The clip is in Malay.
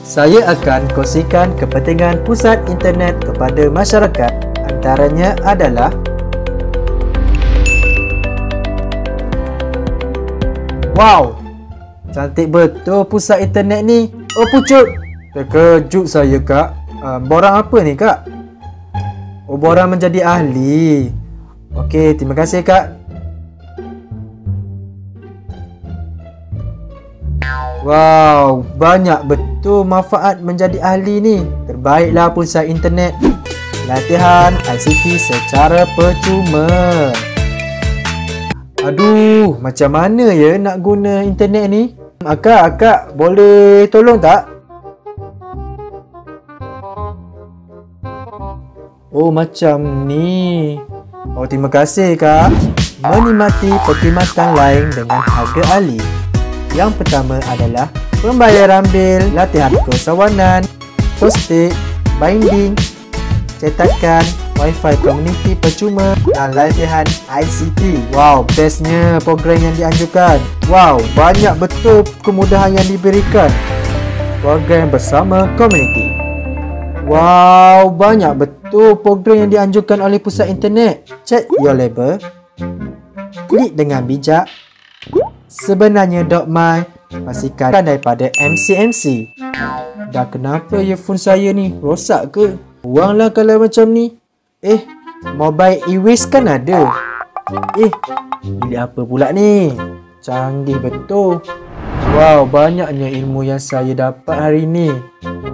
Saya akan kongsikan kepentingan pusat internet kepada masyarakat. Antaranya adalah wow! Cantik betul pusat internet ni. Oh pucut! Terkejut saya kak. Borang apa ni kak? Oh borang menjadi ahli. Okey, terima kasih kak. Wow, banyak betul manfaat menjadi ahli ni. Terbaiklah pusat internet. Latihan ICT secara percuma. Aduh, macam mana ya nak guna internet ni? Akak, boleh tolong tak? Oh, macam ni. Oh, terima kasih kak. Menikmati perkhidmatan lain dengan harga ahli. Yang pertama adalah pembayaran bil, latihan keusahawanan, postik, binding, cetakan, wifi komuniti percuma dan latihan ICT. Wow, bestnya program yang dianjurkan. Wow, banyak betul kemudahan yang diberikan. Program bersama komuniti. Wow, banyak betul program yang dianjurkan oleh pusat internet. Check your label. Klik dengan bijak. Sebenarnya .my pastikan daripada MCMC. Dah kenapa earphone saya ni? Rosak ke? Buanglah kalau macam ni. Mobile e-waste kan ada. Pilih apa pula ni? Canggih betul. Wow, banyaknya ilmu yang saya dapat hari ni.